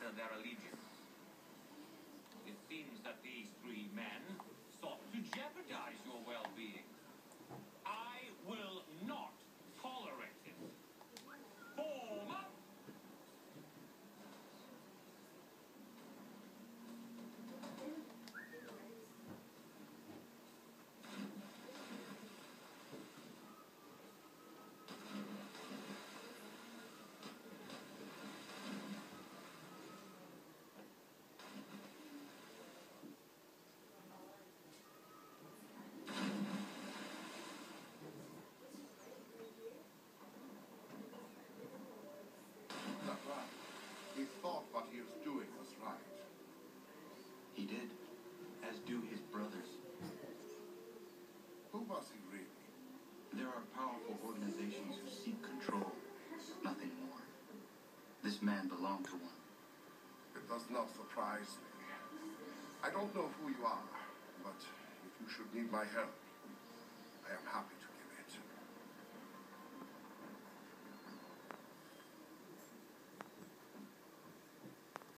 alter their allegiance. It seems that these three men sought to jeopardize your well-being. I will not tolerate it. Form up! He thought what he was doing was right. He did, as do his brothers. Who was he really? There are powerful organizations who seek control, nothing more. This man belonged to one. It does not surprise me. I don't know who you are, but if you should need my help,